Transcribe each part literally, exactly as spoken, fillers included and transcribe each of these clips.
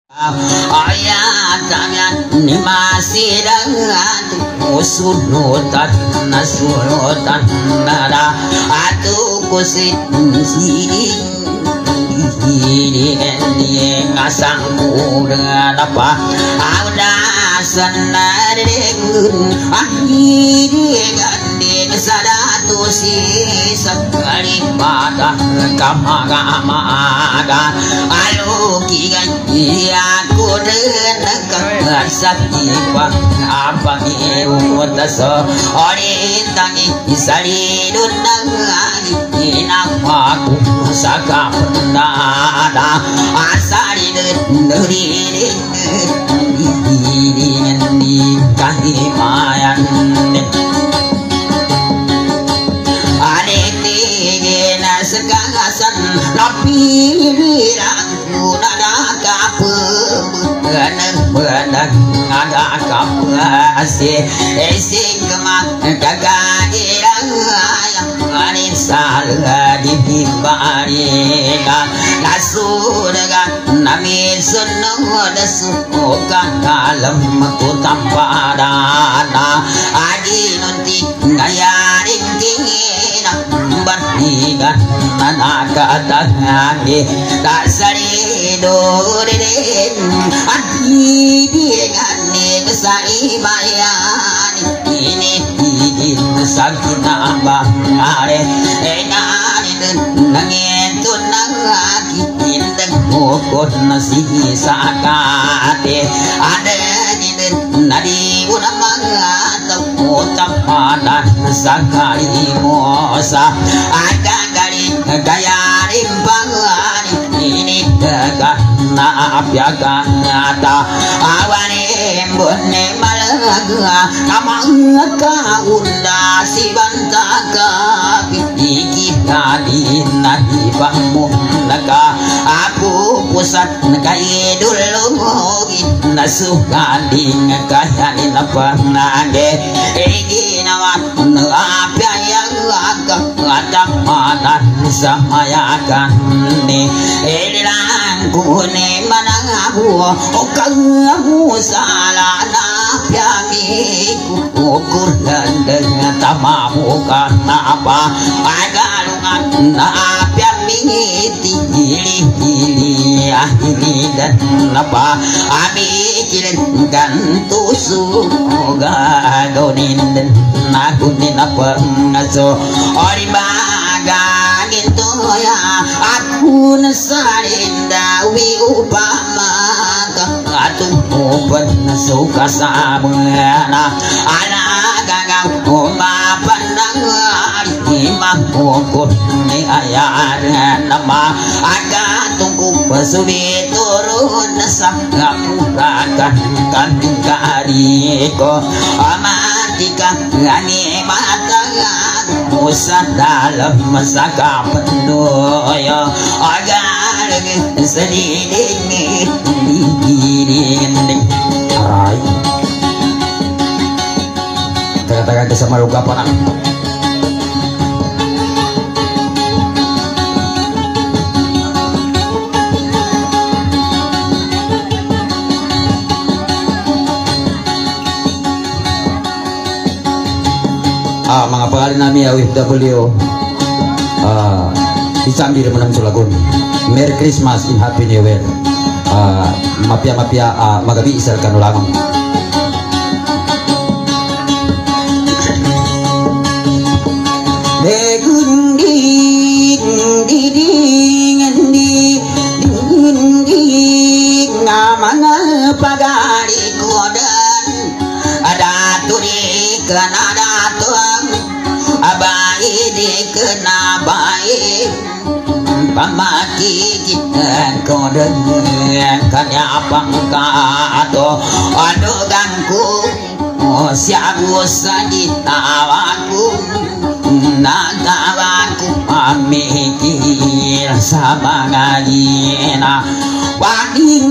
ayatnya ni masih dengan sunutan nasunutan nada atu kusit siring ini ngasang dengan apa ada senaring akhirnya gandeng sadatu sisa kali pada kama-kama ada alu kigan aku dengar sakti apa iuta so ori tangi isari dunang inaku saka nada asari dari di kahimayan aniti segagasan napiran nada kapebenan benar ada kapasi esi kemak kagairan yang anisal di bimbarina nasudaga nami sunung dasukan dalam ku tampadana adi nanti ngayaring kina bertiga nanaga tangangi tak sari doren adi dengan nesai bayan ini izin sakina bangare enari nangin tunangaki indeng mokot nasi sakate ada jin nadi unamanga utapanan sakari mosa ada gali gaya rimpangani ini daga na apyaga ngata awani mbone malaga namanga unda sibantaka iki tadi nadi bangmu naga aku pusat kai dulu nasukan ding kayani napanage iki nawa apya yang agak ada mana samayakan ni elang kune manang aku okang aku salah piamiku ukur dengan tamamu karena apa agalungan na piamingiti gili gili ahili dan apa ami kilen gantusu gadonin dan nakunin apa ngaso ori baga gitu ya aku nasarinda wi upama atung open suka sabana ana gagang oma pandang imam pokok ni ayat nama aga tunggu pesubi turun sangamukakan kandung kariko amatika ngani matangan musa dalam masaka penuh ya agar sedih dingin arai tengah-tengah kesama luka panang ah mga pangalan namin W W ah isang diri menang sulagun Merry Christmas and Happy New Year ah mapia-mapia ah magabi isal kanulangan degundi di di di ngamanga pagari kodan ada turi kanada tuang abai di kena baik pamaki kita kodan kanya pangka atau ado gangku siagu sajitawaku natawaku pamikir sama ngajina wading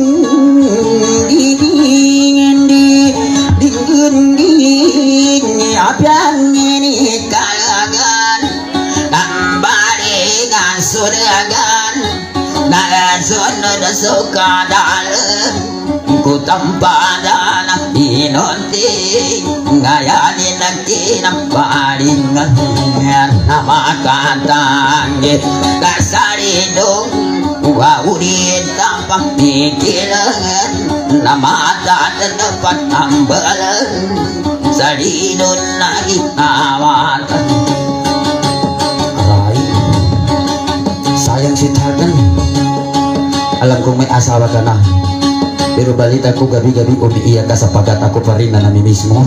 dingin di dingin dingin apian ini kalangan nambari ngasuragan nasun masuk ke dalam ku tampadan inonti ngayanin nakinam palingan nama katangit kasaridong wawurin tampang pikiran nama tatan dapat tambalan salidon lagi awatan aray sayang si Tagan alam kong may asawa ka na pero balita ko gabi-gabi umiiyak ka sapagat ako pa rin na nami mismo.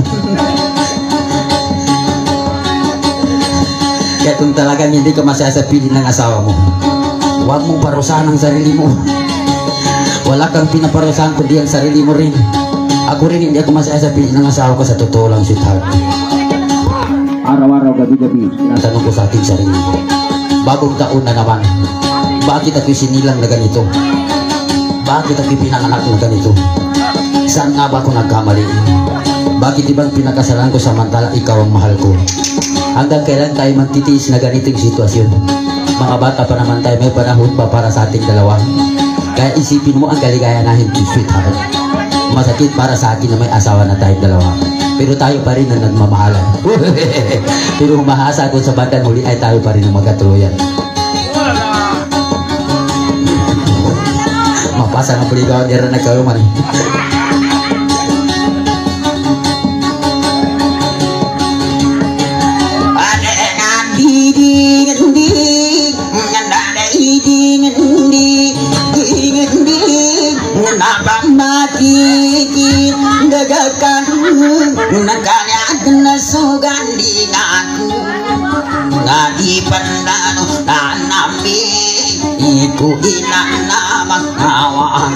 Kaya kung talagang hindi ka masasapilin ng asawa mo, huwag mong parusahan ang sarili mo. Wala kang pinaparusahan kundi ang sarili mo rin. Ako rin hindi ako masasapilin ng asawa ko, sa totoo lang sweetheart. Araw-araw, gabi-gabi, tinatanong ko sa ating sarili. Bagong taon na naman, bakit ako sinilang na ganito? Bakit ako pinanganak na ganito? Saan nga ba ako nagkamali? Bakit ibang pinakasalan ko samantala ikaw ang mahal ko? Hanggang kailan tayo magtitiis na ganitong sitwasyon? Mga bata pa naman tayo, may panahon pa para sa ating dalawa. Kaya isipin mo ang kaligaya natin, sweetheart. Masakit para sa akin na may asawa na tayong dalawa. Pero tayo pa rin na nagmamahalan. Pero humahasa kung sa bandang huli ay tayo pa rin ang magkatuluyan. Mapasa nga puligaw nila na kaluman. Dagakan nagkaliat na sugandi ngaku ngadi pandano tanami iku inanamang awak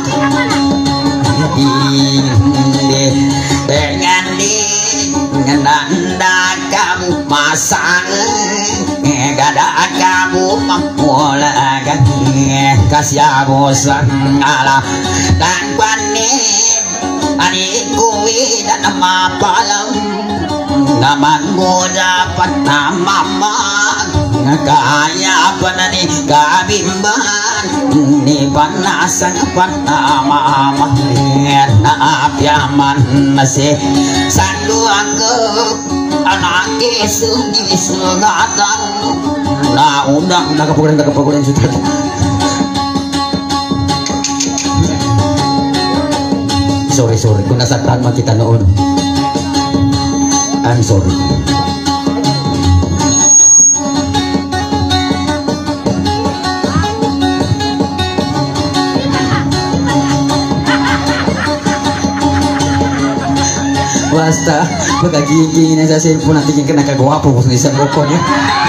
inde dengan di ngenanda kamu masang gada kamu mamulagan kasih bosan ala dan pani adikku dan mapalam naman mo dapat na mama kaya pa na ni kabimban ni panasan pa na mama na apyaman na si sandu ako anak isuni sugatan na undang nakapugulan nakapugulan sudah. Sorry, sorry. Kung nasaktan man kita noon, I'm sorry. Basta, magagigingin na sa cellphone natin yung kinakagwapo po sa isang bukon niya.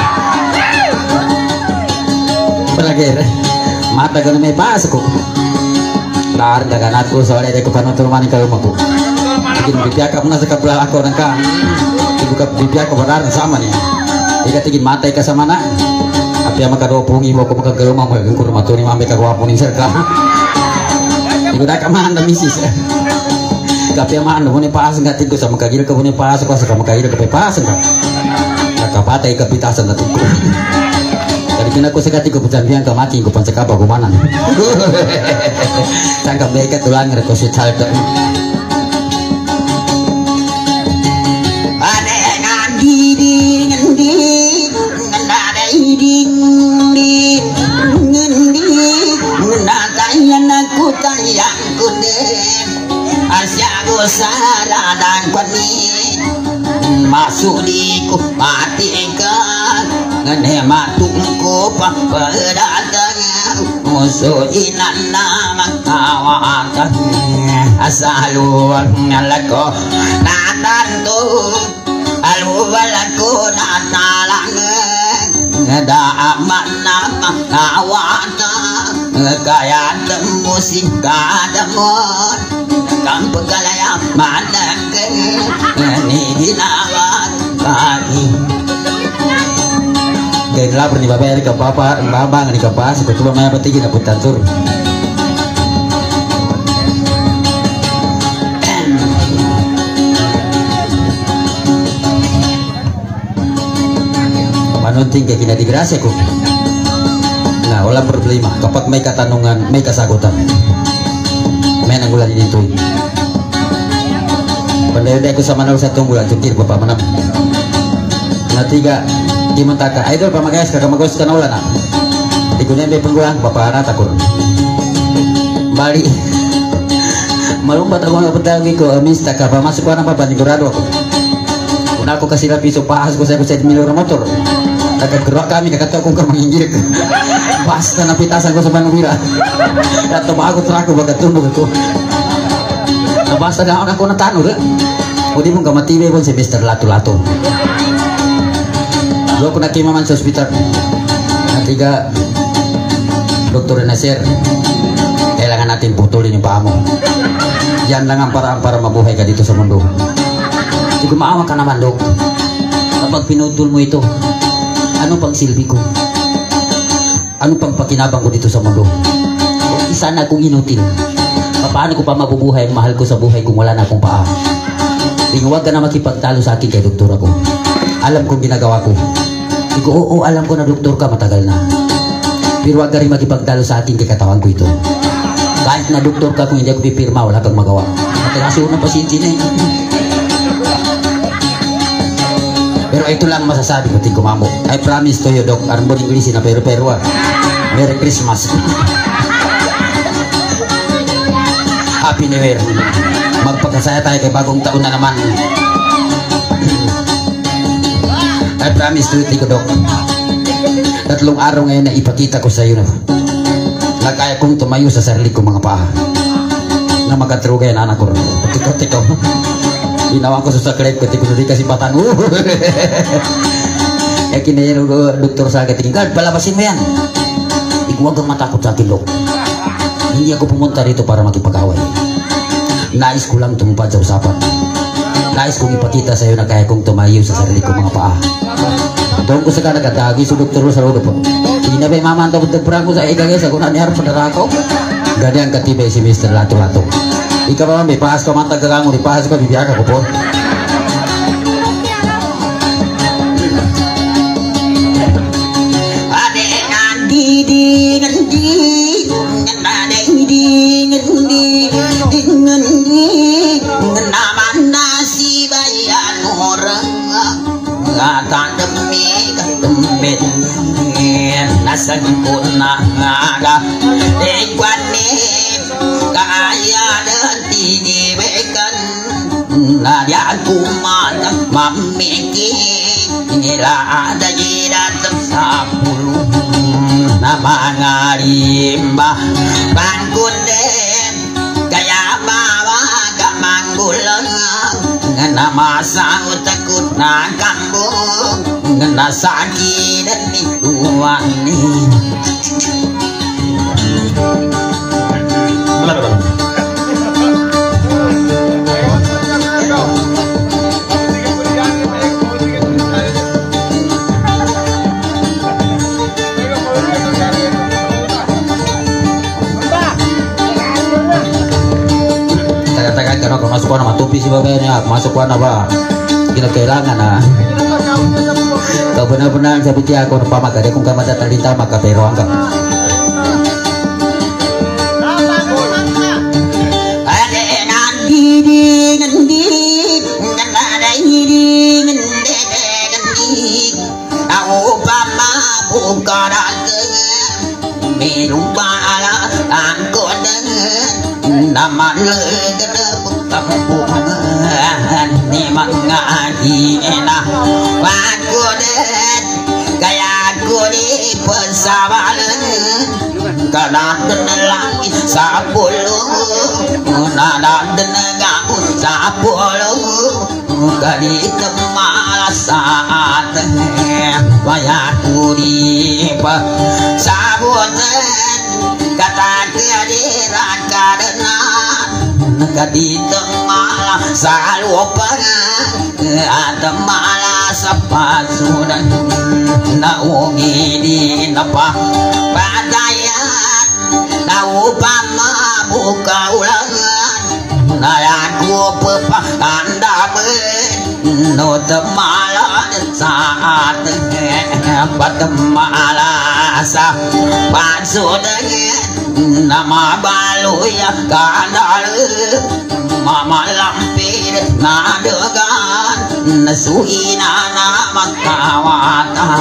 Palagay, mata ko na may pasok ko. Lar daganat ko soalnya ko panutulman ka rumahku. Tigin bibiak mo na sa kabla ako nang ka. Ibuka bibiak ko benar sama niya. Ika tigin matay ka sa mana. Apya makadopungi mo ko makagulumang mo ko rumah to ni mami ka gwapo ning serka. Iku da ka man na misis. Kapya man mo ni paas ngatin ko sa makagil ka mo ni paas ko sa makagil ka paas ka. Nakapatay ka pitasan natin ko. Dari kena ko sakati ko putang ka mati ko pan sakapa ko manan. Tangkap mereka tulang reko setalta. Ade ngandi ngandi nganda iding di ngandi natayan aku tayang kunen asya go saradan kwani masuk di ku mati kan ngene matungku pa pedatanya musuh inan nama kawatan asaluan ngalako natan tu alwalaku natalang ngada aman nama kawatan kaya temusing kadamon kang pegalaya malang ni dinawat pagi. Kaya lapar ni bapak ni kapapa, babang ni kapas, ketua maya peti kita putar tur. Manunting kaya kina digrasya ko. Nah, wala problema kapag may katanungan, may kasagutan. May nagulan din ito. Pandai-pandai ko sa Manalo sa itong bulan, cukir pa pa manap. Natiga, di man taka. Idol, pamagayas ka, kamagos ka na ulan na. Di ko niyan may panggulang, papara, takor. Bali, malumbat ako nga pagdagi ko, amis, taka, pamasok ko na pa, panigurado ako. Una ako kasi na piso, paas ko sa ako sa milyor na motor. Nagkagruwa kami, kakataw kong kamanginggirik. Basta napitasan ko sa Manubira. At tumagot na ako, magkatunog ako. Basta na ako na tanong eh. O di mong kamatibay po si Mister Lato-Lato. Doon ko nakimaman sa ospital. Natiga, Doktor Nasir, kailangan natin putulin yung paa mo. Yan lang ang paraan para mabuhay ka dito sa mundo. Hindi ko maawa ka naman, Dok. Kapag pinutol mo ito, anong pang silbi ko? Anong pang pakinabang ko dito sa mundo? Kung isa na akong inutil, paano ko pa mabubuhay ang mahal ko sa buhay kung wala na akong paa? Huwag ka na makipagtalo sa akin kay doktor ako. Alam kong ginagawa ko. Iko, oo, alam ko na doktor ka, matagal na. Pero huwag ka rin makipagtalo sa akin kay katawan ko ito. Kahit na doktor ka, kung hindi ako pipirma, wala kang magawa. Matagaso ng pasyente na eh. Pero ito lang masasabi ko, ting kumamo. I promise to you, Doc. Arbon English na pero-pero ah. Merry Christmas. Happy New Year. Magpagkasaya tayo kay bagong taon na naman. I promise to you, Doc. Tatlong araw ngayon na ipakita ko sa iyo na na kaya kong tumayo sa sarili ko mga paa. Na magkatrugay ang anak ko. Tiko-tiko. Ginawa ko sa sakret ko, tiko na kasi patan. Kaya kinayin ko, doktor sa akin, God, palabasin mo yan. Huwag kang matakot sa akin, Dok. Hindi ako pumunta rito para makipag-away. Nais ko lang tumupad sa usapan. Nais kong ipakita sa iyo na kaya kong tumayo sa sarili ko mga paa. Doon ko sa kanagkatagi sa doktor sa loob po. Hindi na ba yung mama ang tabot-tabra ko sa igagay sa kuna niya sa darako? Gani ang katibay si Mister Lato-Lato. Ikaw ba may pahas ka matag kagangon, ipahas ka bibiyaka ko po. Ade nandi nandi nandi nandi nandi naman nasi bayan orang ngatan demi demi nasa kuna ngaga dekwane kaya dan tinibekan nadia kumana mamiki inilah ada jiran tersapulu nama ngarimba bangkunde kaya bawa gak manggulang nama sang takut na kambung na sakit dan mingguan kalau masuk na matupi si babanya, masuk na ba? Kinakailangan na. Kau benar-benar seperti aku pamagari kung kamada talita makapero hanggang. Ade nandi nandi nandi nandi aku pama bukaran minum bala aku dengan nama ni mangadi ena aku den kaya aku di pesawalan kana denlang sapulu nana dengang sapulu kali kemal saat wayaku di sabutan kata kehadiran kadena kadi malah salupa ada malah sapasudan naungi di napa badayan naupa mabuka ulangan nayaku pepah anda no malah saat pada malah sapasudan nama baluya kadal mama lampir nadegan nasuhina nama kawata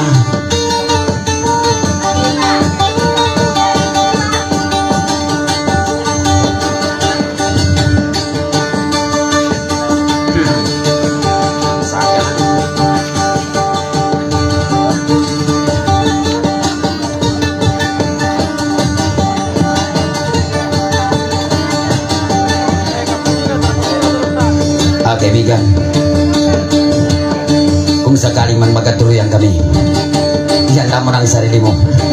kaibigan, kung sakaling man magkatuluyan kami, yan lamang ang sarili mo.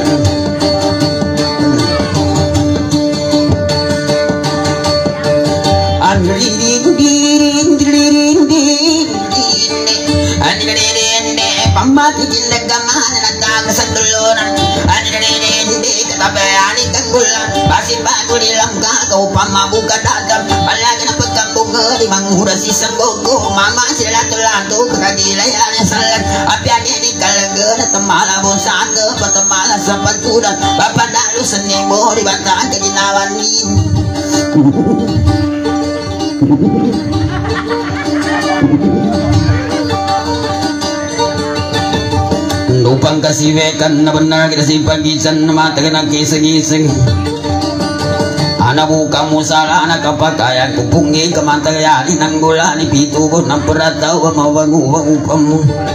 Ang pamati ginagaman na nagdaga sa tulunan, ang katabayani kagulan, basin bago nilang gagaw pamabuka datam, palagi na pagkambugari manghura si Sangogo, mama sila tulato kakagilayan ang salat, apyagi ni kalaga na tamalabon sa ato, patamala sa pagtudan, papadalo sa nemo, ribantaan ka ginawanin. Upang kasiwekan na benar kita si pagisan na matagal ng kisig-isig anabu kamu salah anak kapakayan kupungi kamantagayan ng gula ni pitugon ng perataw ang mawaguwang upamu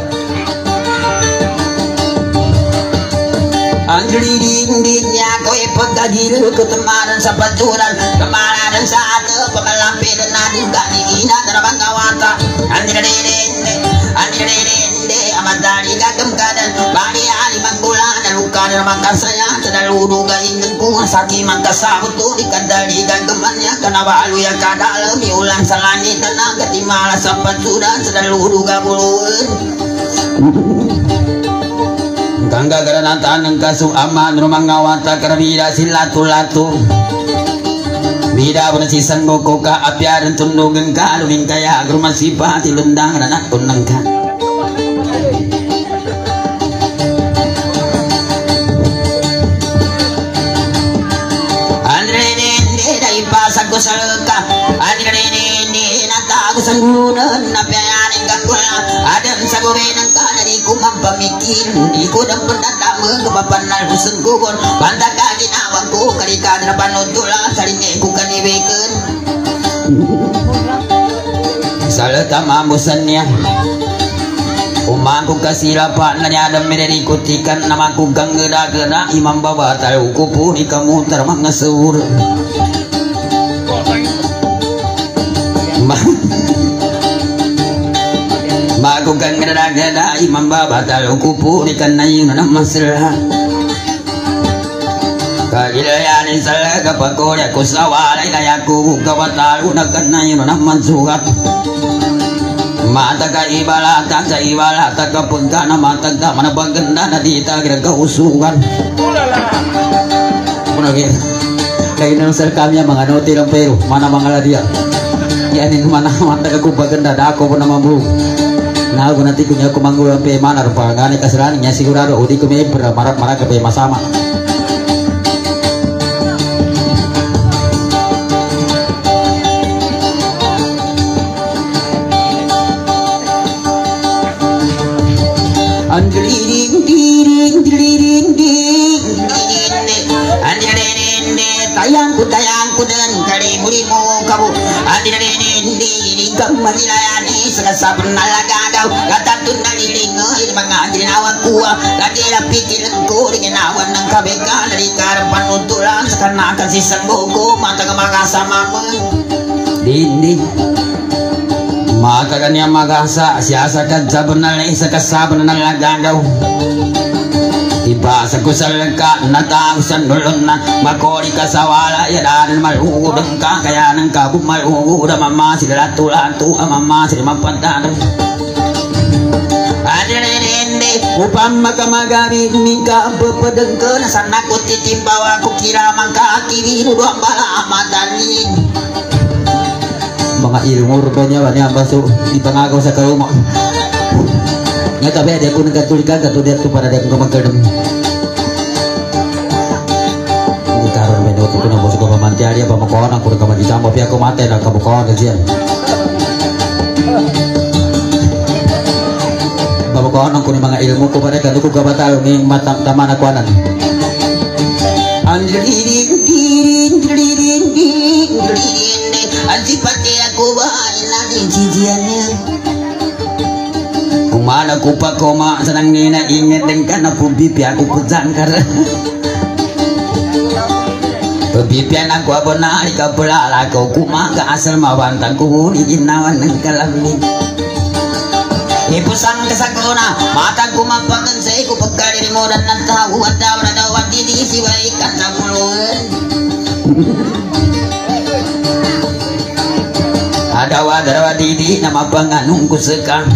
ang diding-ding niya ko ipagkagilo kutamaran sa paturan kamaranan sa ato pamalampitan natin kanina na naman kawata ang diding ang diding amadari gagamkadan bari ali manggulan luka na makasaya sa daludo gaingin ko saki magkasabot to di kadali gagamannya kanabalu yang kadalam ulang sa langit na gatimala sa patudan sa daludo gabuluan gangga garanatan ng kaso aman rumang ngawata karabida silatu-latu bida pun si Sangogo ka apyaran tundugan ka luming kaya agrumasipa tilundang ranak tunang ka ipasag ko sa laka adinini natago sa ngunan na piyayanin kagula adam sa gobenang ka na di ko mampamikin di ko na pagdadamang kapapanal ko sa gugon banda ka ginawag ko kalikad na panutula sa ringin ko kanibikan sa laka mamusan niya umangkog kasirapan na niya adam minirikutikan na makugang gada-gada imang babatal ko po ni kamutar mga sur magugang gada-gada imang babatal ko po ni kanayin na masira kagilayanin sa kapagkori ako sa walay kaya ko kawatalo na kanayin na mansukat mata ka ibalata sa ibalata kapag ka na matagda manabaganda na di tagirag kausukan punagin kayo na sir kami mga noti lang pero mana mga ladya yanin mana matag ako baganda na ako po na mamu na ako nanti kunya ako manggulang pe mana rupa ngani kasalanan niya sigurado udi ko may marat-marat ka pe masama Anjliring diring diring ding anjliring tayang ku tayang ku dan kali mulimu kabu anjliring diring kamalayani sakasabun nalagagaw katatun naliling ay mga anjlinawan kuwa kadira pikir ko ginawan ng kabeka dari karang panutulan sa kanakan si Sangogo mataga makasama mo dinding mata kanya magasa siasa kan sabenal isa kasaben nang lagagaw iba sa kusalka natausan dulon na makori kasawala ya dan malugudeng ka kaya nang kabuk malugud mama sila tulatu mama sila mapantan adirende upam makamagabi mika bepadeng ke nasana ko titimbawa ko kira mangka kiri dua bala amadanin mga ilong urban niya wani ang baso ipangagaw sa karuma nga tabi adi ako nagkatulikan katulikan to para di ako magkardam karon menurut ko na mo sa pamantiya dia pamakuan ako ng kamadisama piya ko mate na kabukuan diyan. Pamakuan ako ng mga ilmu ko pare kanu ko gabatal ng matam taman akuanan. Anjliring diring diring diring antipati aku bahain lagi jijiannya. Kumana ko pa koma sanang nina ingat dengan na pubipi aku kujangkar. Pubipian aku abona ika pelala kau kumaga asal mawantang ku ni ginawan ng kalamin. Ipusang kesakuna mata ku mampakan saya ku pagkari mo dan nantahu at daw na daw at didi siwa ikat sa mulungan. Adawa darawa didi na mapanganong kusekang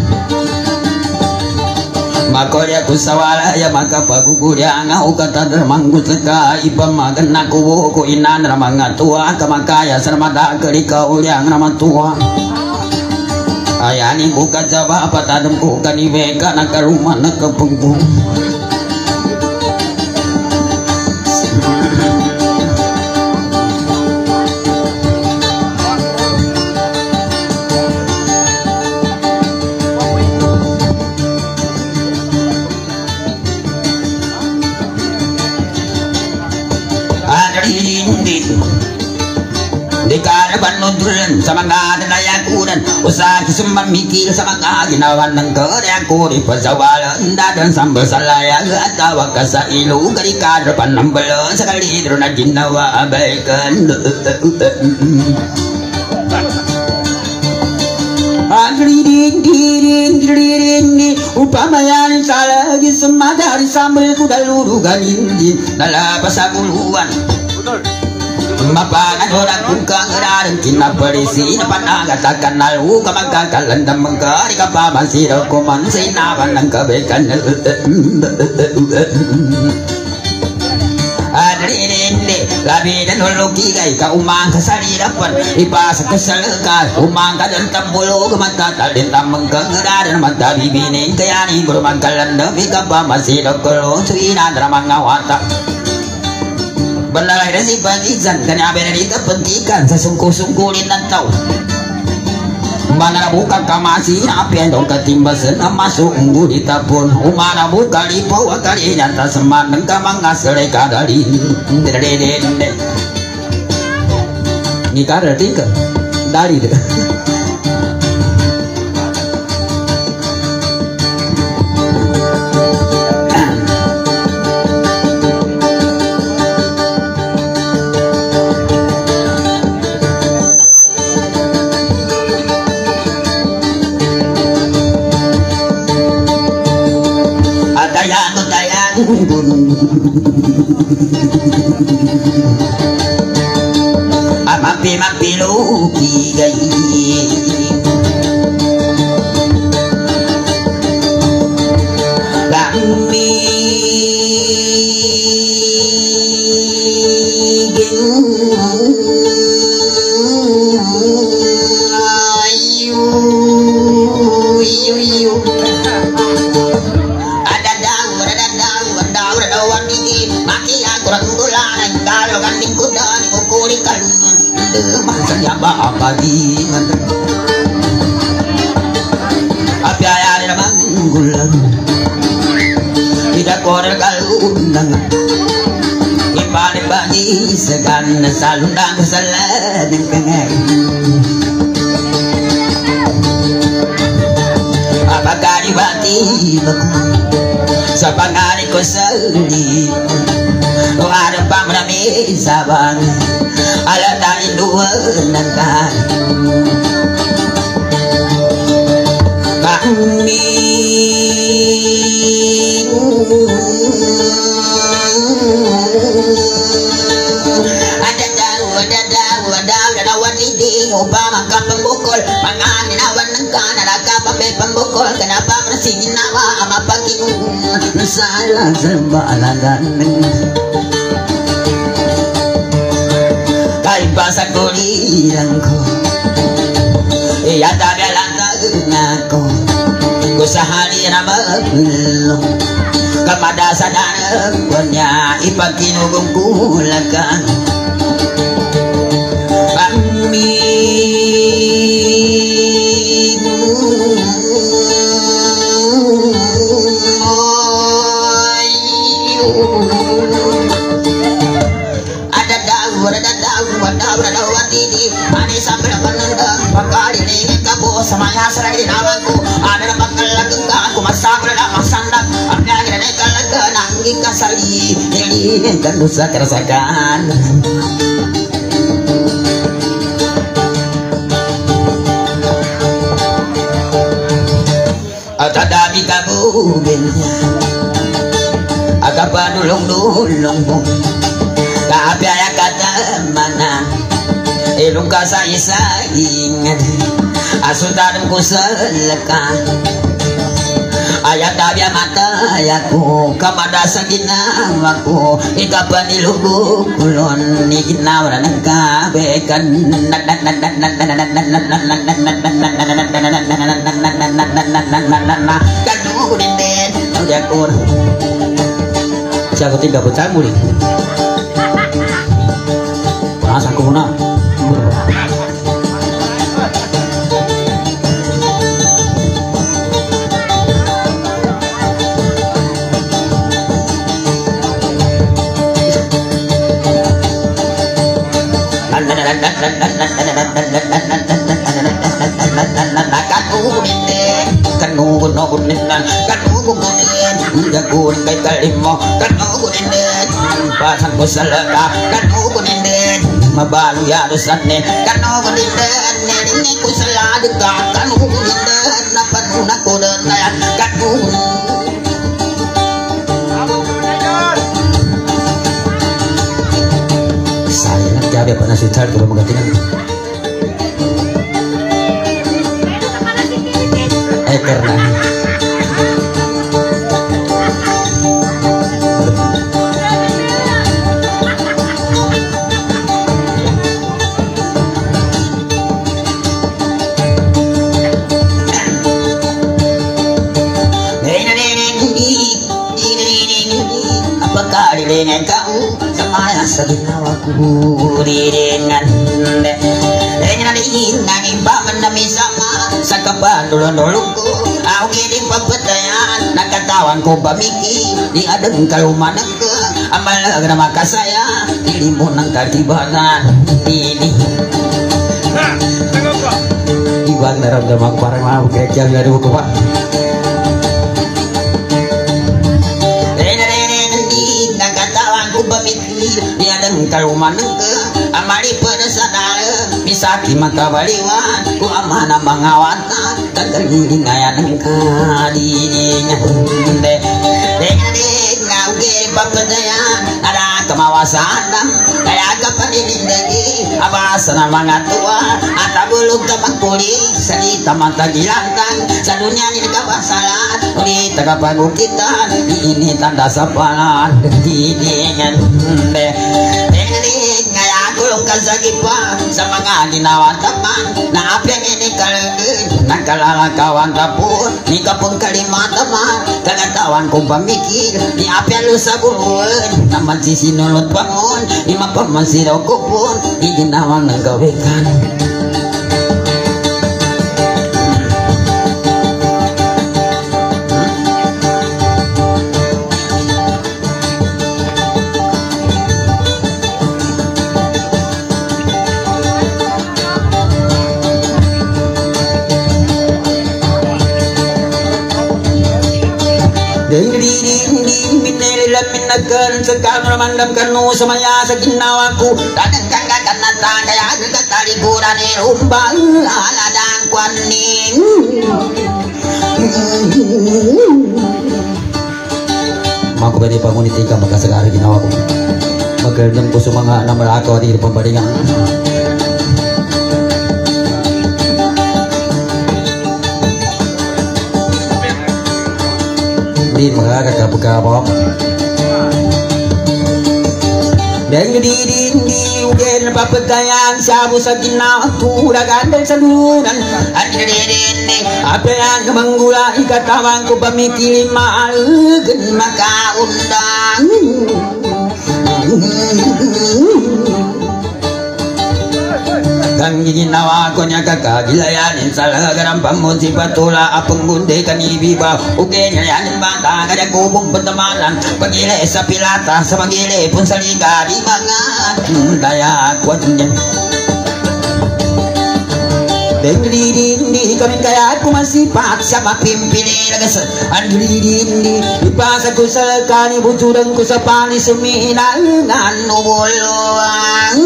makoya kusawala ya maka pagugurya nga ukata dermang kuseka ipa magan naku ko inan ramanga tua kamakaya sarmada kerika ulyang nama tua ayani buka jaba apa tadem ku kaniweka nakaruma nakapunggung. Di karaban nudran sa mga dalayakunan usa kisumang mikil sa mga ginawan ng karyaku di pasawalan dadan sambal sa layag at tawag ka sa ilo kari karaban ng balon sa kalidro na ginawa abaikan. Agriring diring diring di upamayan sa lagi sumadari sambal kudalurugan hindi nalapas sa buluan. Mapangan orang kukang raring kinaparisi na panagatakan nalu kamagkakalan na magkari kapaman siro kuman sinawan ng kabekan. Adrinindi labi dan hulukigay kaumang kasalirapan ipasa kasalaka umang kadan tambulo kamagkakal din tamang kangararan magdabibining kaya ni guru magkalanda kapaman siro kulong suinan ramang ngawata. Benarlah si pagizan kanya benarita pentikan sa sungku-sungkulin ng tao. Mana buka kamasi apian dong katimbasan na masuk ngulita pun. Umana buka lipaw akali nyata seman ng kamang asale kadali. Dede-dede. Ni kada tika dari deh. Amapi mapi luki gai lami ayu ayu ayu masanya apa di mana api ayah ada manggulan tidak korel kalundang ipane bagi segan salundang salah dan kengai apakah dibati sapangani ko sali o ada pamrami sabang ala tayo duwan ng tayo kami ada daw ada daw ada daw hindi upang ang pambukol mga ninawan ng kanaraka pamay pambukol kanapa marasingin nawa mapag-iung nasalang sa baalagan bahasa kuliran ko iya tabi alang ako ko sa hali na maglo kamada sadana wanya ipakinugong kulakan pami ada daun ada daun ada daun watidi ani sampai pananda pakali ni kabu samaya sarai namaku ada pangalagang aku masak ada masandak ada gini kalaga nanggi kasali ini kan dosa kerasakan ada dami kabubin agak padulong dulong tapi ayah kata mana ilung kasay-saying asuntaran ko sa laka ayat tabya mata ayaku kamada sa ginawa ko ikapanilugo kulon ni ginawa na nagkabekan kanugo din din udyakor siya ko tiga putang muli Pasang ko muna. Pasang ko sa laka, kanugo din mabalu ya dosanne kanugo din din ko sa laka, kanugo din napanuna ko din kanugo saya nagjabi pa na si Charles kung magatingan eh karena dengan kau semaya sa ginawa ko dengan dengan nanging baman na misama sa kapandulon-dulong ko ako giling pagpatayan nakatawan ko pamiki di adang kalumanan ko amalag na makasaya dili mo ng katibatan dili iwag naramdaman ko parang mga kaya nga ko pa dia dan kalumanan ke amali pada sadar misaki makabaliwan ku amana mangawata kagaliling ayanan ka dinya de de ngau ge pagdayan ada kemawasan kaya kapanilin lagi abasana mga tua atabulog tabangkuli salita matagilantang sa dunia ni kabasalan uli tagapagukitan ini tanda sapalan diningan de ngaya kulong kasagipa sa mga ginawa taman na apyang ini kalagin nakalalakawan tapon ni kapong kalimataman kagatawan kong pamikir ni apyang lusaguluan naman sisinulot pangon ni mapamasiraw ko po di ginawa ng gawikan Minagan sa kamramandam kanu samaya sa ginawa ko dadang kanggagan na kaya nagkatalikuran ni rumbang aladang kwaning mga ko pwede panguniti ka magkasagari ginawa ko magandang ko sa mga namarakaw at hindi pambaringan hindi makakakapagkapok Dan didindi ugen papatayan sabu sa kinaturagan dan salunan. Didindi apa yang kemanggula ikatawan ko pamikili maalugan makaundang. Kang ginawa ko niya kakagilayanin sa lagaran pamunsi patula apang bunde kanibiba uge niya yanin bata kaya kubong patamanan pagile sa pilata sa pagile pun sa liga di mga daya kwat niya Dendrindi kami kaya kumasipat sa mapimpili lagas Andrindi ipasa ko sa kani buturan ko sa panis suminal ngano buluang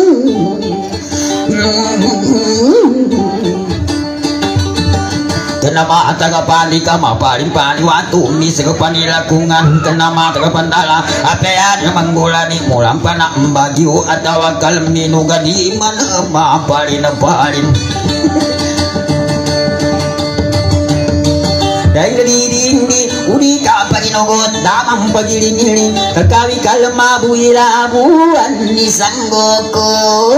Kenapa taga pali kama paling pali waktu ni segepanilakungan kenapa taga pandala apa yang menggulani mulam panak bagiu atau akal minuga di mana ma palin palin Dari dindi udi kapagi nogot damang pagiling-giling kakawi kalma buira buan ni sanggoko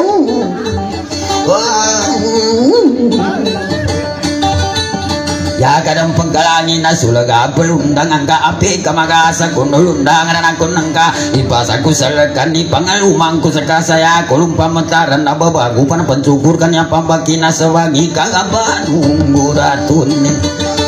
Ya kadang penggalangin na sulaga pelundang angka api kamagasa kuno lundangan aku nangka ipasaku selekan di pangalumangku seka saya kolum pametaran ababagu pan pencukurkan yang pambakina sewangi kagaban muratunin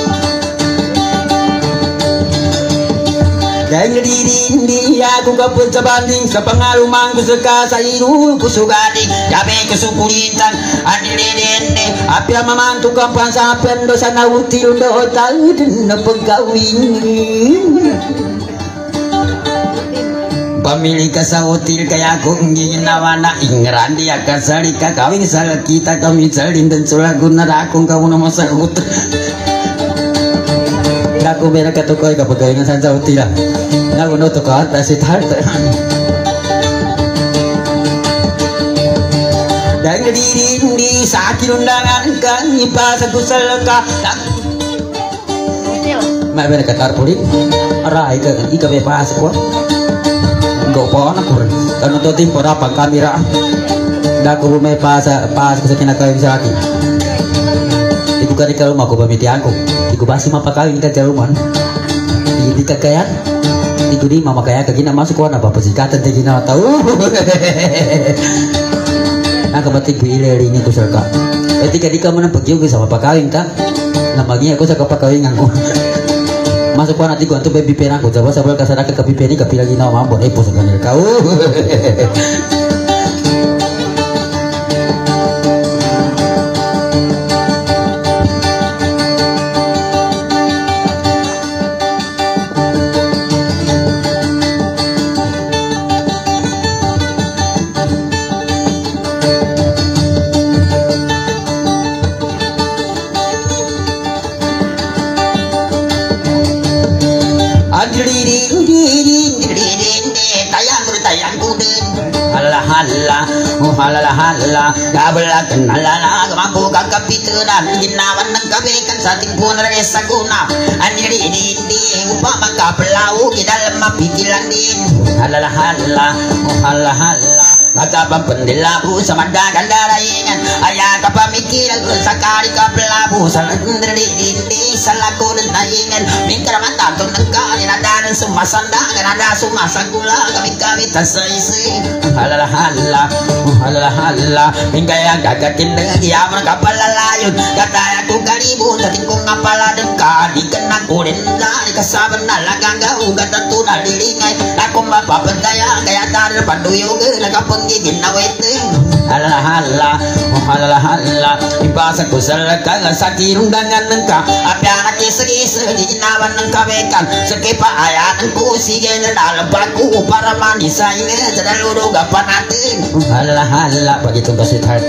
Dan didindi aku kapun sabanding sa pangalumang ko sa kasairu ko sugadi yabe ko sukulitan adilidindi apya mamantu kampan sa pendo sa nautil do talud na pagkawin Pamili ka sa hotel kaya kung ginawa na ingran di akan sali kakawin sa kita kami salin dan sulagun na akong kauna masagot Aku mereka katukoy kapag kayo nga sa hotel Aku no to ka ta si tarta Dan didindi sa akin undangan kang ipasa ko sa laka May mereka tarpulit aray ka ika may pasa ko Go po na ko Kano to din po rapang kamera Dako may pasa pasa ko sa kinakawin sa akin Iku ka rin kaluma ko pamitihan ko Iku basi mapakawin ka kaluman Hindi ka kaya Iku di mama kaya kagina masuk ko na papasikatan tayo ginawa tao Nakabatig ko ilering ito sir ka Eh tika di ka mo nang pagyugi sa mapakawin ka Namagin ako sa kapakawin ko Masuk ko na tiko anto baby pera ko Jaba sabal kasara ka kapipeni kapila ginawa mambon Eh po sa kanil ka Hala, oh hala hala, kabela kenalala, mampu kakapitunan, ginawan ng kabekan sa timpunan ng saguna, aniri dindi, upama kapelau, kidalam mapitilan din. Hala hala, oh hala hala, kagabang pendilabu sa madagan daraingan, ayah kapamikiran sa kari kapelabu, sa nandiri dindi, sa lakunan naingan, mingkaraman tatong ng kari, nadanan sumasandagan, nada sumasagula, kami-kami tasaisi. Hala hala, hala hala, hingga gagatin dengan kiaman kapalalayun, kataya ko kalibun, dating kong ngapala ng kadi, kanang kurin dari kasaban na lagang gaugat at tunalilingay, ako mapapagkaya, kaya tarir paduyog, nagkapanggigin na waiting. Hala hala, hala hala, ipasa ko sa lakang sa kirundangan ng ka, at yan nakisa-kisa, ginawan ng kabekan, sa kipaayanan ko, sige na lalabag ko, para manisayin, sa nalurog apa natin. Hala hala, begitu ka sweetheart.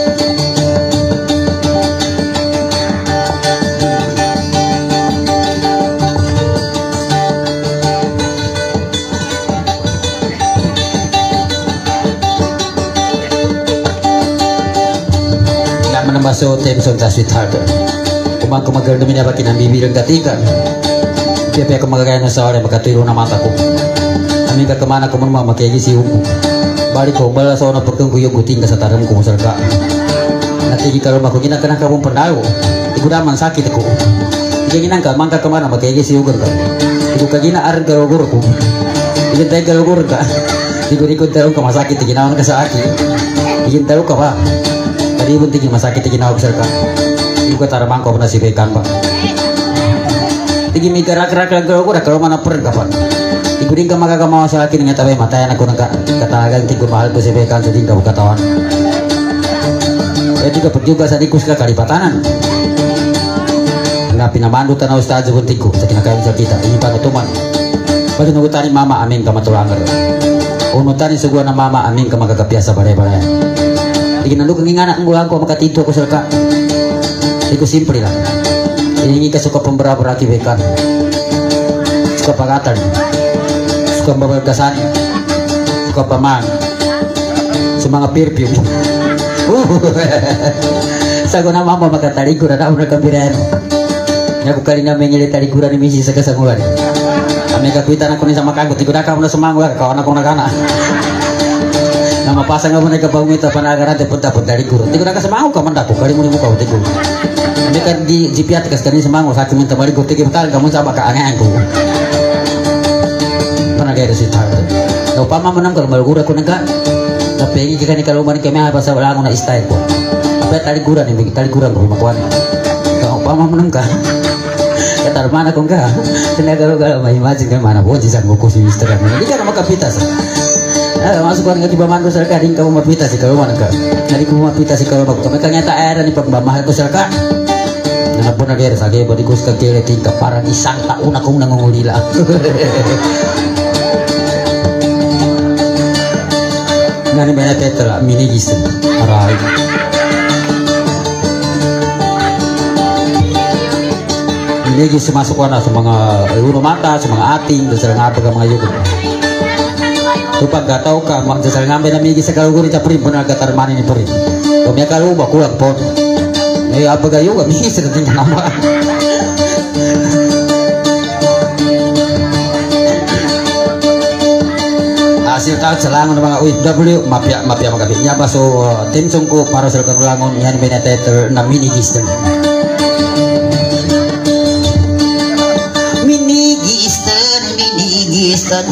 Menembas hotel sa sweetheart. Kumang kumagal namin na bakin ang bibirang katikan. Kaya kaya kumagagaya na sa oras, magkatulong na mata ko. Amin ka kamana ko muna makikisiw mo. balik ko bala sa una pagkang kuyo guting ka sa taram ko masalka natigi kalau ako ginakana ka mong pandayo iku daman sakit ako iku ginangka mangka kamana magkaya si ugar ka iku kagina aran ka ugar ko iku tayo ka ugar ka iku ikot tarong ka masakit ginawan ka sa aki iku tarong ka pa tadi pun tinggi masakit ginawa masalka iku taramang ko na si bekan pa tinggi may karak-karak lang ka ugar kalau mana pern ka pa iku din ka magagamawa sa akin nga tabay matayan ako ng katagan tingko mahal ko si bekan sa din ka katawan eh juga perjuga sa dikus ka kalipatanan nga pinamando tanaw sa adyo bunting ko sa kinakain sa kita ini panutuman pag nagutani mama amin ka matulangar unutani sugwa na mama amin ka magagapya sa bare-bare di kinalug ang ingana ang bulang ko makatito ko sa ka di ko simple lang hihingi ka suka pambara-bara kibekan suka pagatan suka babalgasan suka pamang sa mga perfume sago na mama makataligura na una kambiran nya ko kali na mengili taligura ni misi sa kasangulan ame kapitan ako ni sa makagot iguda ka mo na sumangwar kawan ako nagana na mapasang mo na kabawmita panagaran te punta punta taligura iguda ka sumango ka manda ko kali mo ni mo ka tigo ame kan di jipiat kas kani sumango sa kimin tamali ko tigi betal kamu sa baka angan ko panagay si tarde no pama mo nang kalmalgura ko naga tapi jika ni kalau mana kami apa sahaja orang nak istay ko, apa tali kurang ni, tali kurang ko makuan. Kau pama menang ka, kata mana kau ka, kena kalau kalau mai macam kan mana boleh jisang ko si mister kan, ni kan mau kapitas. Ah masuk orang ngati bamandu sarka ring kamu mapitas kalau mana ka, nari kamu mapitas kalau nak, kami kan nyata era ni pembamahal ko sarka. Nana pun ada sage bodi kus ka kele tingkap parang isang taun aku nangungulila. Ngani bena tetra mini gisen arai mini gisen masuk wana sa mga uno mata sa mga ating dasal nga pag mga yugo tupag gataw ka dasal nga bena mini gisen kaluguri ta prim pun agatarmani ni prim kumya kaluba kulang po ay apag ayuga mini gisen natin kanama hasil tahu selangon mga U F W mapya mapya magabinya baso uh, tim sungko para sa kanulangon yan beneteter na mini gisten mini gisten mini gisten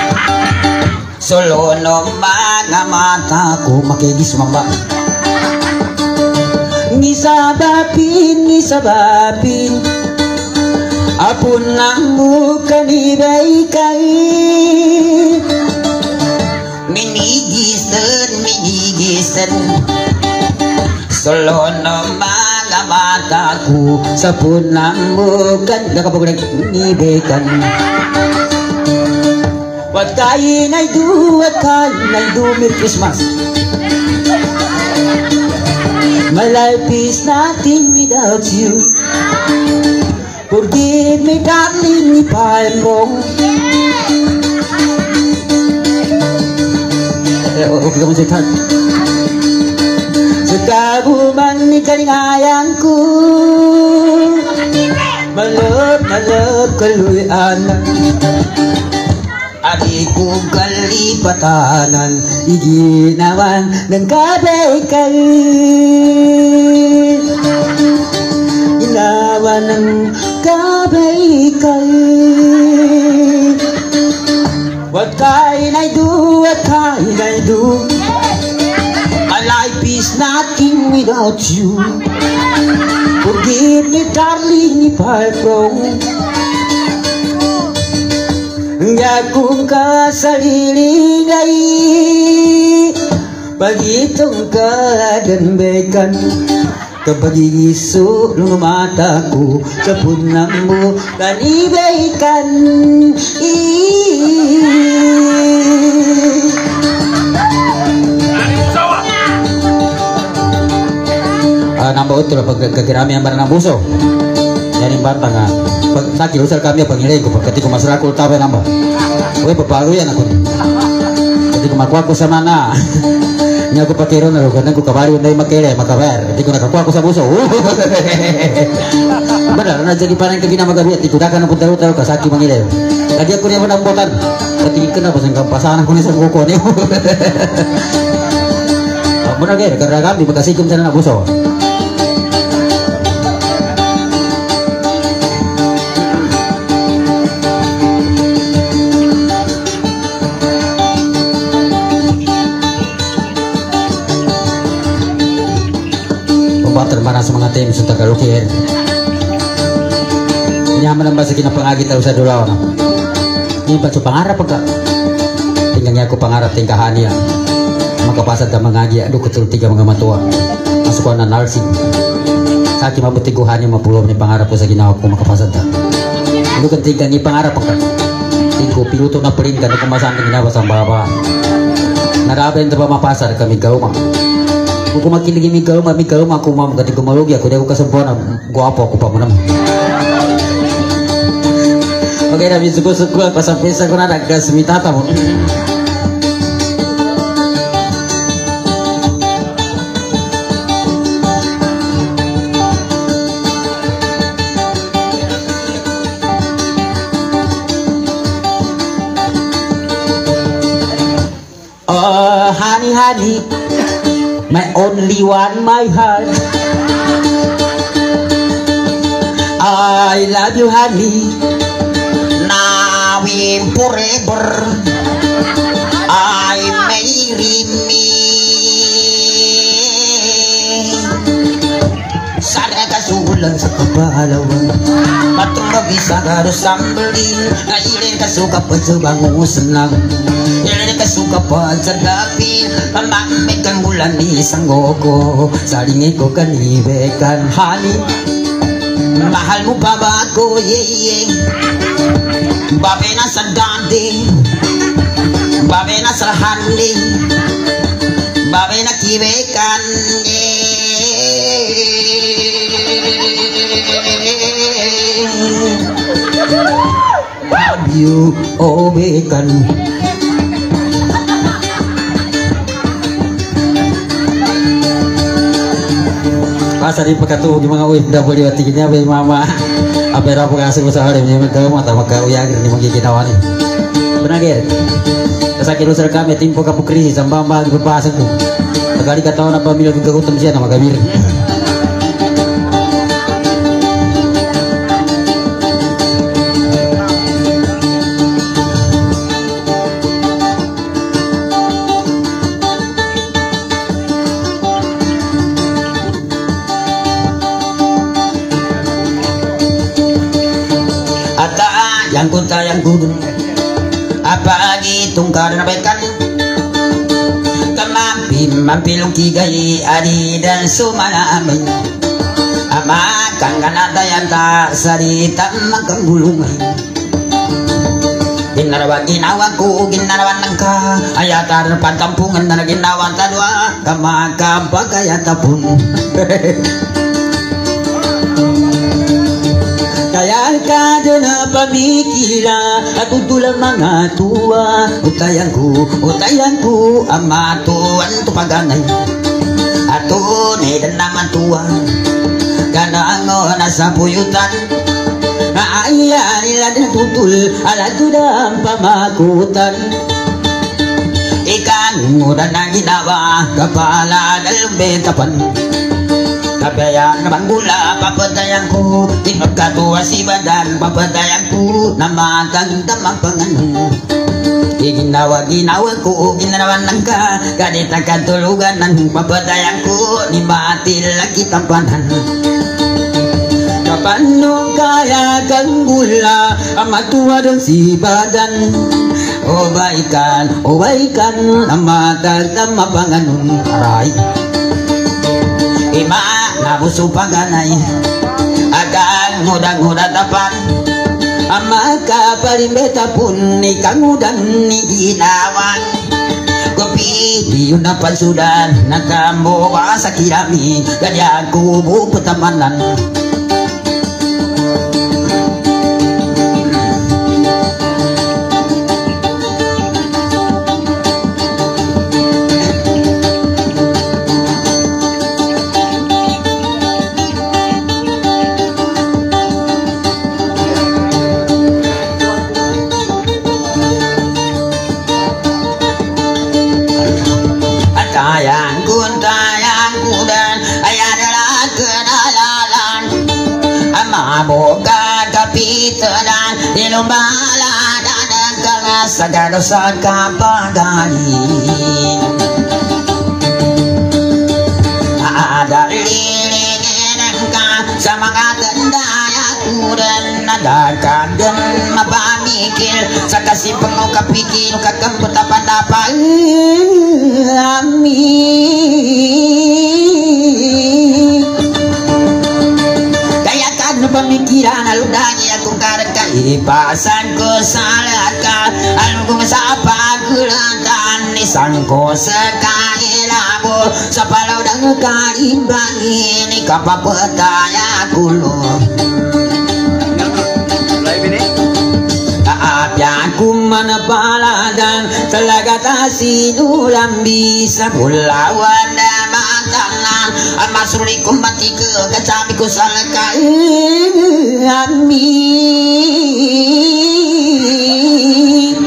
solo no mga mata ko makigis mamba ngisabapin ngisabapin apun lang muka ni baikay minigisten minigisten solo no mga mataku sa punang mukan nakapagulag nibekan what kain I do what kain I do Merry Christmas my life is nothing without you forgive me darling if I'm wrong oke kamu sehat sekaguman ni kalingayangku malap malap kaluyanan adikku kalipatanan iginawan ng kabaikan ginawan ng kabaikan what can I do, what can I do? My life is nothing without you. Forgive me darling if I'm wrong. Ngakong ka sa lilingay pagitong ka danbekan kapag igiso ng mataku sa punang mo kanibaikan uh, nambah utul pag kagirami ang barang ng buso yan yung bantang nga pag nakilusal kami ang pangilay ko pagkati ko masrakul tawa nambah uy papalo yan ako pagkati ko makuha ko sa mana nya ko pakiro na lugar ko kabari na makere makabar di ko nakakuha ko sa buso benar na jadi parang kagina magabi at ikudakan ang punta-punta ka saki mangilay Lagi aku niya manambotan. Patingin ka na pa sa pasahan ko ni sa kuko niyo. Muna gaya, karena kami magkasikom sa na buso. Pembatar mana sa mga team sa Tagalogin. Nyaman ang basa kinapangagi tayo sa dulaw na. Hindi ba ito pangarap pagka? Tingnan niya ako pangarap tingkahan niya. Makapasad ka mangagi, aduh ketul tiga mga matua. Masuk na nursing. Sa akin mabutiguhan yung mapulong ni pangarap ko sa ginawa ko makapasad ka. Aduh kan tingkan ni pangarap pagka. Tingko piluto na perin kan kung masang ginawa sa baba. Naraba yung taba mapasar kami gauma. Kung kumakilig mi gauma, mi gauma ako mam kati kumalugi ako di ako kasempurna. Guwapo ako pa mo naman. Oke, nabi suku-suku pasang-pasang ko na nagkasmitata mo. Oh, honey, honey, my only one, my heart. I love you, honey. Now and forever, I marry me. Sada kasulan sa kapalawan, matulog isa ka sambalin. Ngayon kasuka pa sa bangusan lang. Ngayon kasuka pa sa gabi. Pamamikan bulan ni isang gogo. Saling ko kanibekan, honey. Mahal mo pa ba ako, yeah, yeah. Babe na sa dandi, babe na sa handi, babe na kibekan, love you, oh bekan. Pasari pagkatuog yung mga O F W at tigit niya ba yung mama apera po kasi ko sa hari niya magkawa mata magkawiyagir ni magkikinawa ni benagir sa kilusar kami timpo kapu krisis ang bambang berpasan ko pagkali katawa na pamilya gugagutom siya na magamir. Yang kunta yang kudun apa gitong karnabekan kamampi mampilong kigay adi dan sumana amin amakan kanada yang tak sarita magkanggulungay ginarawan ginawa ko ginarawan ng ka ayatar pantampungan na ginawan tadwa kamakapagayatapun. Kaya ka dyan na pamikira at utulang mga tuwa utayan ko, utayan ko ang matuan tupaganay at tunay na naman tuwa kanango nasa puyutan aaya nila din tutul alatudang pamakutan ikan muda na ginawa kapala dalbetapan kabayan na banggula, papatayan ko. Di magkatuwa si badan, papatayan ko. Na magandamang panganon. Di ginawa-ginawa ko, ginarawan lang ka. Ganita katulugan ng papatayan ko. Di matil lagi tampanan. Kapano kaya kang gula, ang matuwa doon si badan. O baikan, o baikan, na magandamang panganon. Aray. Ima nabuso paganay agang ngudang-ngudang tapan ama kapalimbeta pun ikang udan ni ginawan kopi diyon na pansudan nakamuwa sa kirami ganyan kubo petamanan. boga kapitanan ilumbala dan kang sagado sa kapagaling ada lilingin ka sa mga tandaya kuran nadakan dan mapamikil sa kasipang o kapikil o kakambot apadapan amin kaya kad na pamikiran aludangin akong karagka ipasan ko sa laka alam kong sa pagkulantan isan ko sa kailabo sa palaw ng kaimbangin ikapapataya kulong kaapyan kumanapaladan talaga ta sinulang bisa pulawan na matanan ang masuli kong matika kasabi ko sa lakay amin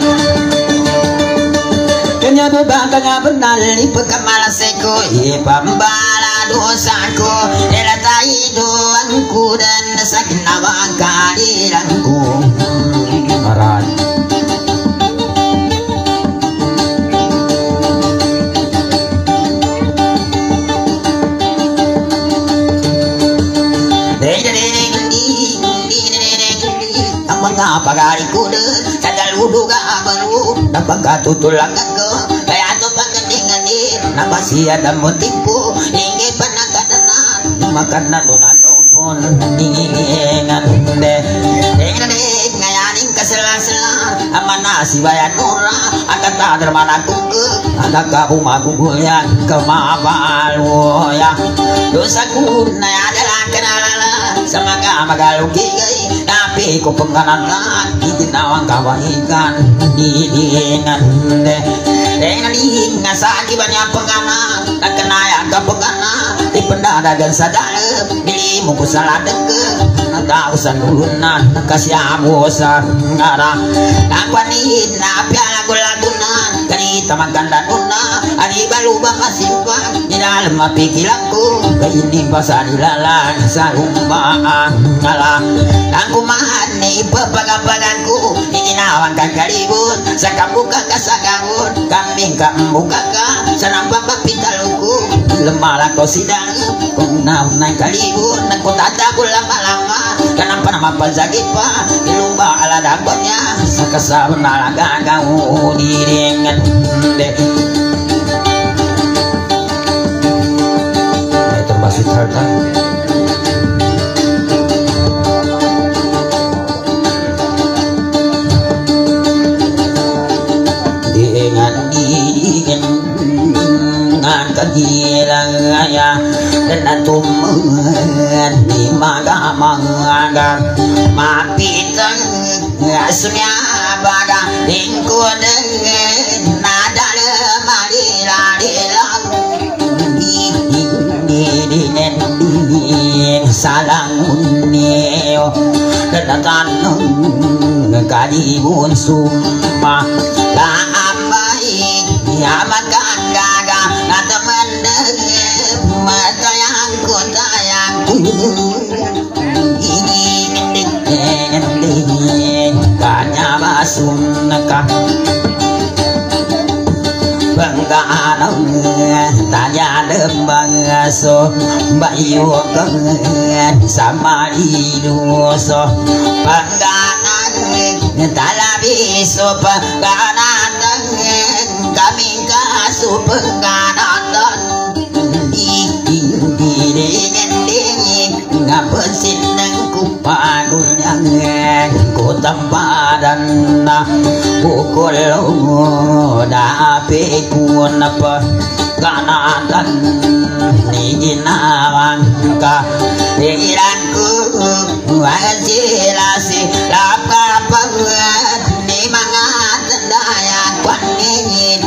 kanya bubang kanya benal ipagkamalasay ko ipambala dosa ko ilatay doang ko dan sa ginawang kaliran ko Maran ang mga pagari ko doon sa daludo ka abalo napagkatutulang ako kaya ito pagkandinganin napasiya na muntik po hindi pa nagkadanan makan na doon ato pun ningingan hindi tingnan ngayanin kasala-sala amana si bayan ora akan tak dermana kuku ada ka umagugulyan kamabalo ya dosa ku na adalah kenalala sa mga magalugigay tapi ko pangkananan itinawang kawahikan didingan dengan ingat sa akibat niya pangkana nagkanaya ka pangkana ipandadagan sa dalam bili mo ko sa ladagka nagkausan ulunan nagkasyamo sa ngara nagpanin na pialago-lagunan ganita magkanda una anibalubang kasimpang nilalam mapikilang ko kainin pa sa nilalang sa lumaan ngala ang kumahan ni ipapagapagan ko iginawang kagalibot sa kabuka kasagangon kambing kambuka ka sa nampapapitalo ko lemala ko sidang kung naunay kalibot nagkutatago lama-lama kanang panamapalsagit pa ilumba aladagot niya sa kasama nalagagang udiringan may terbasit harta kagilang ya dan atuman di maga-maga mapitang asumya baga lingkod nada lemari-larilang di salang unio dan tanong kadibun summa laamai ya maganda teman mata yang ku tayang ini kanya masuk nekah banggaan tanya dembang so bayu kengen sama iluso banggaan talabi so banggaan kami kasu pengganatan dingin-dingin ngapesin nengku pagulnya ku tempadan pukul dape ku napa ganatan nijinawang ka pikiranku wasilasi lapapagad ni mga tandayang paningin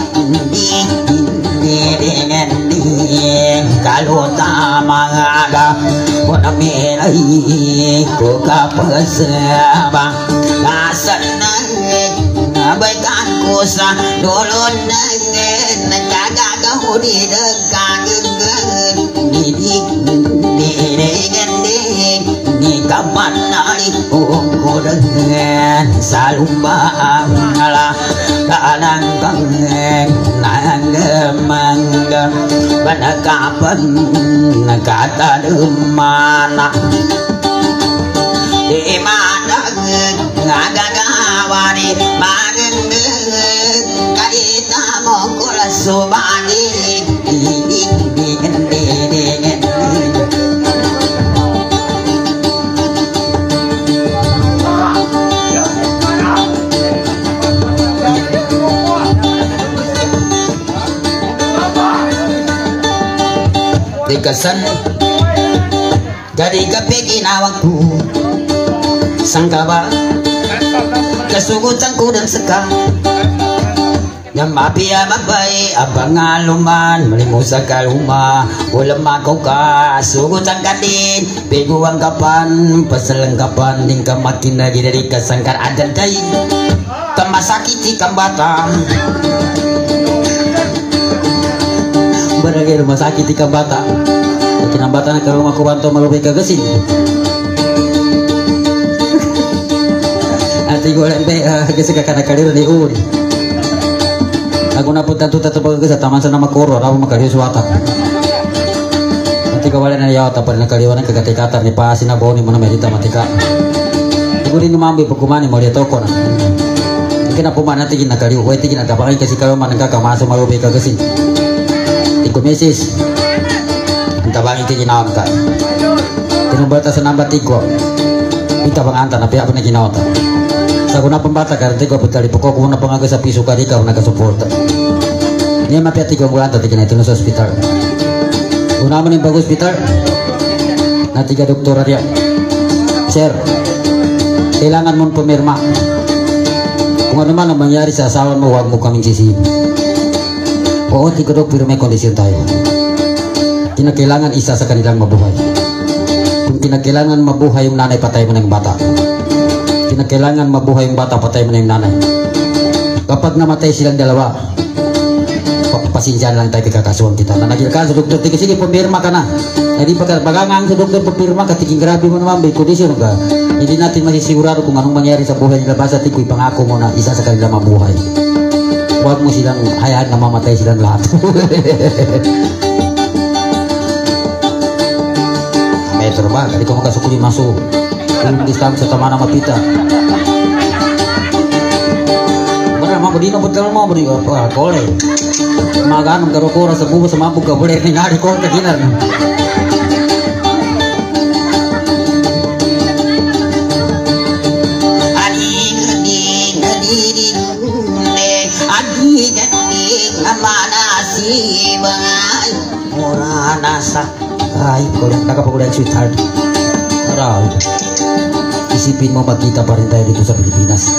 dengan ding kalau tamaga wana milai ko kapasaba kasanang abaikan ko sa dulon ng nagkagagaw di dagkagagag didig didig ni kapan nali ko dengan salumbang ala kanang kangeng nang mangga banakapan nakata mana di mana ngagagawani mageng kaita mongkol subani dingin dingin dikesan jadi kepingin awakku sangkawa kesugutan ku dan sekang yang mapia mabai abang aluman melimusa kaluma ulam makau ka sugutan kadin peguang kapan peselengkapan tingkah makin lagi dari kesangkar ada day kemasakiti kambata beragi rumah sakit di kambata kinambatan ke rumah kubanto malupi kegesin nanti gue lempe gesek akan kalir di uri aku napun tentu tetap ke taman senama koro ramu makari suata nanti kawalin na yaw tapar na kaliwan ng kagatikatan ni pasin na boni mana medita matika ibu rin numambi pagkumani mo liya toko na ikin na puman natin ginakaliw uwe tigin nagkapangay kasi kayo man nagkakamaso malupi kagasin iko meses tabangin ti ginawa ka tinubata sa namba tigo ita bang anta na piya pa na ginawa ta sa kuna pambata ka tigo putali poko kung na pangaga sa piso ka di ka nagasuporta niya mapiya tigo ang anta tigin na ito sa hospital una mo ng bago hospital na tiga doktora diya sir kailangan mong pumirma kung ano man ang mangyari sa asawa mo huwag mo kaming sisihin oo tiga dok pero may kondisyon tayo kinakailangan isa sa kanilang mabuhay. Kung kinakailangan mabuhay yung nanay, patay mo na yung bata. Kinakailangan mabuhay yung bata, patay mo na yung nanay. Kapag namatay silang dalawa, pasensyahan lang tayo kakasuhan kita. Na nagilkan sa doktor, tika sige, pumirma ka na. Hindi pa bagangang sa doktor, pumirma ka, tiging grabe mo naman, may kondisyon ka. Hindi natin masisigurado kung anong mangyari sa buhay nila. Basta tiko'y pangako mo na isa sa kanilang mabuhay. Huwag mo silang hayaan na mamatay silang lahat. Metro ba? Kali ko makasukuli masuk kung distam sa tama na mapita benar mah budi betul mah budi apa kole magan karo-karo sa bubo sa mabug ka boleh ni ngari ko kaginar ading ading ading ading ading amana si bangay ora nasak ay, kulang nakapagulang sweetheart. Aral, isipin mo magkita pa rin tayo dito sa Pilipinas.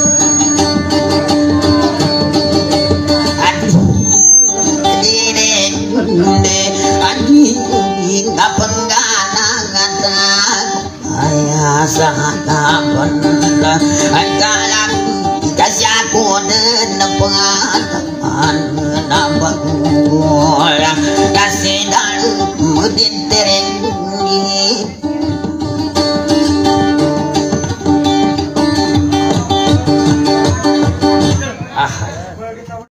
Ay, asa hatapan ay kalang kasi ako din na pangatapan na pagkulang kasi dahil mudin tereng